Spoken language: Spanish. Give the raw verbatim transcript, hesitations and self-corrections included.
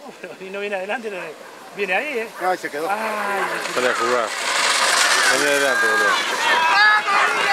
y no viene adelante, viene ahí, ¿eh? No, ahí se quedó. Ay, Sale a jugar. Vení adelante, boludo.